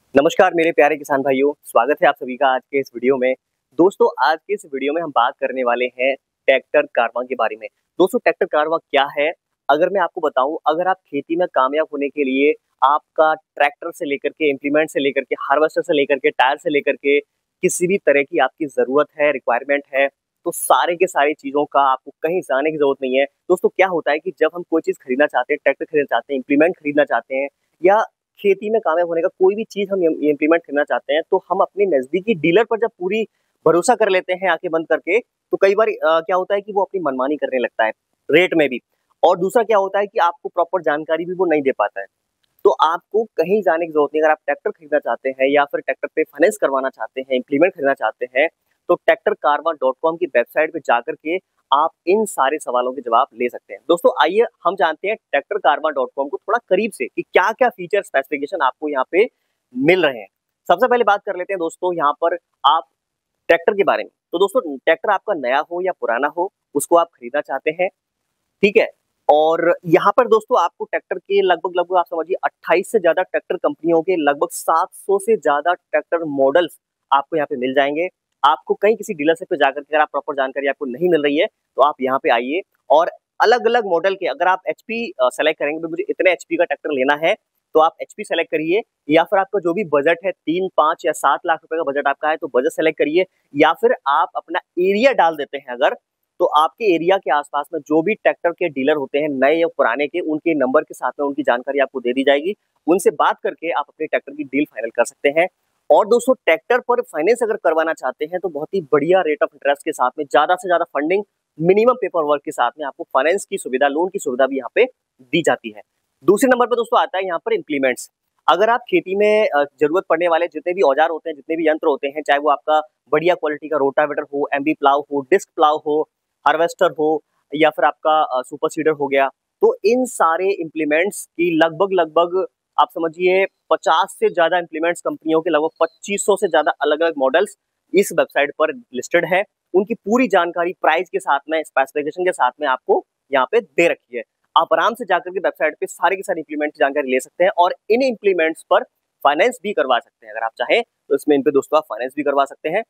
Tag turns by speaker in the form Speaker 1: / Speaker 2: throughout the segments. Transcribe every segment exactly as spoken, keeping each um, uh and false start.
Speaker 1: नमस्कार मेरे प्यारे किसान भाइयों, स्वागत है आप सभी का आज के इस वीडियो में। दोस्तों आज के इस वीडियो में हम बात करने वाले हैं ट्रैक्टर कारवां के बारे में। दोस्तों ट्रैक्टर कारवां क्या है? अगर मैं आपको बताऊं, अगर आप खेती में कामयाब होने के लिए आपका ट्रैक्टर से लेकर के इम्प्लीमेंट से लेकर के हार्वेस्टर से लेकर के टायर से लेकर के किसी भी तरह की आपकी जरूरत है, रिक्वायरमेंट है, तो सारे के सारी चीजों का आपको कहीं जाने की जरूरत नहीं है। दोस्तों क्या होता है कि जब हम कोई चीज खरीदना चाहते हैं, ट्रैक्टर खरीदना चाहते हैं, इम्प्लीमेंट खरीदना चाहते हैं या खेती में कामयाब होने का कोई भी चीज हम इम्प्लीमेंट करना चाहते हैं, तो हम अपने नजदीकी डीलर पर जब पूरी भरोसा कर लेते हैं आंखें बंद करके, तो कई बार अ, क्या होता है कि वो अपनी मनमानी करने लगता है रेट में भी। और दूसरा क्या होता है कि आपको प्रॉपर जानकारी भी वो नहीं दे पाता है। तो आपको कहीं जाने की जरूरत नहीं। अगर आप ट्रैक्टर खरीदना चाहते हैं या फिर ट्रैक्टर पे फाइनेंस करवाना चाहते हैं, इम्प्लीमेंट खरीदना चाहते हैं, तो ट्रैक्टर कारवा डॉट कॉम की वेबसाइट पे जाकर के आप इन सारे सवालों के जवाब ले सकते हैं। दोस्तों आइए हम जानते हैं ट्रैक्टर कारवा डॉट कॉम को थोड़ा करीब से कि क्या क्या फीचर स्पेसिफिकेशन आपको यहाँ पे मिल रहे हैं। सबसे पहले बात कर लेते हैं दोस्तों यहाँ पर आप ट्रैक्टर के बारे में। तो दोस्तों ट्रैक्टर आपका नया हो या पुराना हो, उसको आप खरीदना चाहते हैं, ठीक है। और यहाँ पर दोस्तों आपको ट्रैक्टर के लगभग लगभग आप समझिए अट्ठाईस से ज्यादा ट्रैक्टर कंपनियों के लगभग सात सौ से ज्यादा ट्रैक्टर मॉडल्स आपको यहाँ पे मिल जाएंगे। आपको कहीं किसी डीलरशिप पे जाकर के अगर आप प्रॉपर जानकारी आपको नहीं मिल रही है, तो आप यहाँ पे आइए और अलग अलग मॉडल के, अगर आप एचपी सेलेक्ट करेंगे, मुझे इतने एचपी का ट्रैक्टर लेना है, तो आप एचपी सेलेक्ट करिए। या फिर आपका जो भी बजट है, तीन पांच या सात लाख रुपए का बजट आपका है, तो बजट सेलेक्ट करिए। या फिर आप अपना एरिया डाल देते हैं अगर, तो आपके एरिया के आसपास में जो भी ट्रैक्टर के डीलर होते हैं, नए या पुराने के, उनके नंबर के साथ में उनकी जानकारी आपको दे दी जाएगी। उनसे बात करके आप अपने ट्रैक्टर की डील फाइनल कर सकते हैं। और दोस्तों ट्रैक्टर पर फाइनेंस अगर करवाना चाहते हैं, तो बहुत ही बढ़िया रेट ऑफ इंटरेस्ट के साथ में, ज्यादा से ज्यादा फंडिंग, मिनिमम पेपर वर्क के साथ में आपको फाइनेंस की सुविधा, लोन की सुविधा भी यहाँ पे दी जाती है। दूसरे नंबर पर दोस्तों आता है यहाँ पर इंप्लीमेंट्स। अगर आप खेती में अ, जरूरत पड़ने वाले जितने भी औजार होते हैं, जितने भी यंत्र होते हैं, चाहे वो आपका बढ़िया क्वालिटी का रोटावेटर हो, एमबी प्लाव हो, डिस्क प्लाव हो, हार्वेस्टर हो, या फिर आपका सुपर सीडर हो गया, तो इन सारे इंप्लीमेंट्स की लगभग लगभग आप समझिए पचास से ज्यादा इंप्लीमेंट्स कंपनियों के लगभग पच्चीस सौ से ज्यादा अलग अलग मॉडल्स इस वेबसाइट पर लिस्टेड है। उनकी पूरी जानकारी प्राइस के साथ में, स्पेसिफिकेशन के साथ में आपको यहाँ पे दे रखी है। आप आराम से जाकर के वेबसाइट पे सारे के सारे इंप्लीमेंट की जानकारी ले सकते हैं और इन इंप्लीमेंट्स पर फाइनेंस भी करवा सकते हैं। अगर आप चाहें तो इसमें इन पे दोस्तों आप फाइनेंस भी करवा सकते हैं।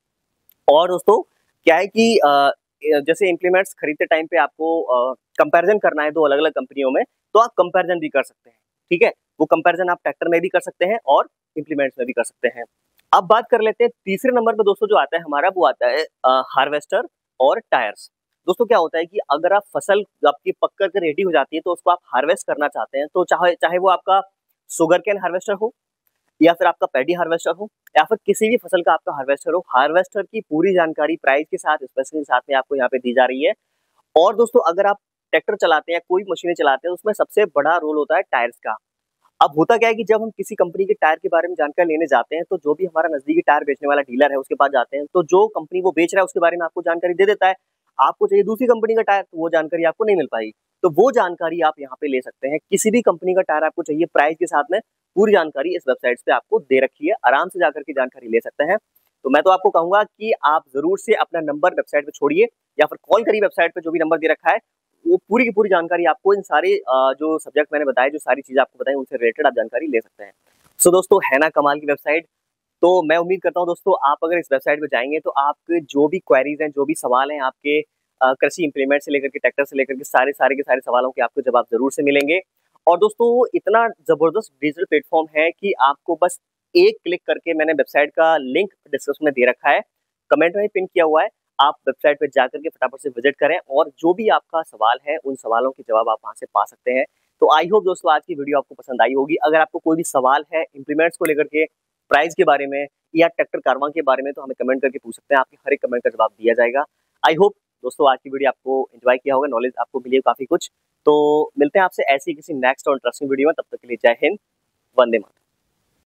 Speaker 1: और दोस्तों क्या है कि अ, जैसे इंप्लीमेंट्स खरीदते टाइम पे आपको कंपैरिजन करना है दो अलग अलग कंपनियों में, तो आप कंपैरिजन भी कर सकते हैं, ठीक है। वो कंपैरिजन आप ट्रैक्टर में भी कर सकते हैं और इंप्लीमेंट्स में भी कर सकते हैं। अब बात कर लेते हैं तीसरे नंबर पे दोस्तों जो आता है हमारा, वो आता है हार्वेस्टर और टायर्स। दोस्तों क्या होता है कि अगर आप फसल आपकी पक कर के रेडी हो जाती है, तो उसको आप हार्वेस्ट करना चाहते हैं, तो चाहे चाहे वो आपका शुगर कैन हार्वेस्टर हो, या फिर आपका पैडी हार्वेस्टर हो, या फिर किसी भी फसल का आपका हार्वेस्टर हो, हार्वेस्टर की पूरी जानकारी प्राइस के साथ, स्पेसिफिकेशन के साथ में आपको यहाँ पे दी जा रही है। और दोस्तों अगर आप ट्रैक्टर चलाते हैं, कोई मशीनें चलाते हैं, उसमें सबसे बड़ा रोल होता है टायर्स का। अब होता क्या है कि जब हम किसी कंपनी के टायर के बारे में जानकारी लेने जाते हैं, तो जो भी हमारा नजदीकी टायर बेचने वाला डीलर है उसके पास जाते हैं, तो जो कंपनी वो बेच रहा है उसके बारे में आपको जानकारी दे देता है। आपको चाहिए दूसरी कंपनी का टायर, तो वो जानकारी आपको नहीं मिल पाएगी। तो वो जानकारी आप यहाँ पे ले सकते हैं। किसी भी कंपनी का टायर आपको चाहिए, प्राइस के साथ में पूरी जानकारी इस वेबसाइट पे आपको दे रखी है, आराम से जाकर के जानकारी ले सकते हैं। तो मैं तो आपको कहूंगा कि आप जरूर से अपना नंबर वेबसाइट पे छोड़िए या फिर कॉल करिए वेबसाइट पे, जो भी नंबर दे रखा है वो पूरी की पूरी जानकारी आपको, इन सारे अ, जो सब्जेक्ट मैंने बताए, जो सारी चीजें आपको बताई, उनसे रिलेटेड आप जानकारी ले सकते हैं। सो दोस्तों है ना कमाल की वेबसाइट। तो मैं उम्मीद करता हूँ दोस्तों आप अगर इस वेबसाइट पे जाएंगे, तो आपके जो भी क्वेरीज हैं, जो भी सवाल हैं आपके अ, कृषि इंप्लीमेंट से लेकर के ट्रैक्टर से लेकर के सारे सारे के सारे सवालों के आपको जवाब जरूर से मिलेंगे। और दोस्तों इतना जबरदस्त डिजिटल प्लेटफॉर्म है कि आपको बस एक क्लिक करके, मैंने वेबसाइट का लिंक डिस्क्रिप्शन में दे रखा है, कमेंट में पिन किया हुआ है, आप वेबसाइट पे जाकर के फटाफट से विजिट करें और जो भी आपका सवाल है उन सवालों के जवाब आप वहां से पा सकते हैं। तो आई होप दोस्तों आज की वीडियो आपको पसंद आई होगी। अगर आपको कोई भी सवाल है इंप्लीमेंट्स को लेकर के, प्राइस के बारे में या ट्रैक्टर कारवां के बारे में, तो हमें कमेंट करके पूछ सकते हैं। आपके हर एक कमेंट का जवाब दिया जाएगा। आई होप दोस्तों आज की वीडियो आपको एंजॉय किया होगा, नॉलेज आपको मिली काफी कुछ। तो मिलते हैं आपसे ऐसी किसी नेक्स्ट और इंटरेस्टिंग वीडियो में, तब तक के लिए जय हिंद, वंदे मातरम।